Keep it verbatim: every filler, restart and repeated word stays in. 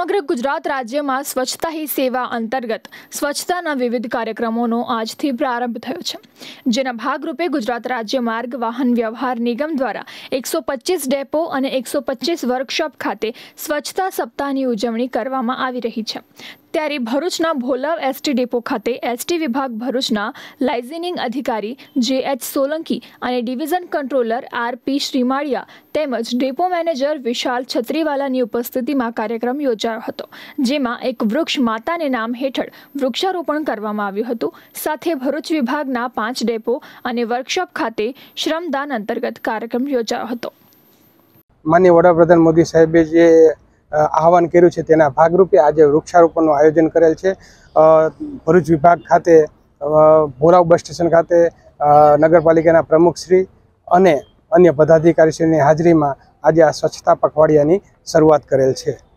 સમગ્ર ગુજરાત રાજ્યમાં સ્વચ્છતા હી સેવા અંતર્ગત સ્વચ્છતાના વિવિધ કાર્યક્રમોનો આજથી પ્રારંભ થયો છે, જેના ભાગરૂપે ગુજરાત રાજ્ય માર્ગ વાહન વ્યવહાર નિગમ દ્વારા એકસો પચીસ ડેપો અને એકસો પચીસ વર્કશોપ ખાતે સ્વચ્છતા સપ્તાહની ઉજવણી કરવામાં આવી રહી છે। ત્યારે ભરૂચના ભોલાવ એસટી ડેપો ખાતે એસટી વિભાગ ભરૂચના લાઇઝનિંગ અધિકારી જે એચ સોલંકી અને ડિવિઝન કંટ્રોલર આર પી શ્રીમાળિયા તેમજ ડેપો મેનેજર વિશાલ છત્રીવાલાની ઉપસ્થિતિમાં કાર્યક્રમ યોજાયો હતો, જેમાં એક વૃક્ષ માતાને નામ હેઠળ વૃક્ષારોપણ કરવામાં આવ્યું હતું। સાથે ભરૂચ વિભાગના પાંચ ડેપો અને વર્કશોપ ખાતે શ્રમદાન અંતર્ગત કાર્યક્રમ યોજાયો હતો। માનનીય વડાપ્રધાન મોદી સાહેબે જે આહવાન કર્યું છે તેના ભાગરૂપે આજે વૃક્ષારોપણનું આયોજન કરેલ છે। ભરૂચ વિભાગ ખાતે ભોલાવ બસ સ્ટેશન ખાતે નગરપાલિકાના પ્રમુખશ્રી અને અન્ય પદાધિકારીશ્રીની હાજરીમાં આજે આ સ્વચ્છતા પખવાડિયાની શરૂઆત કરેલ છે।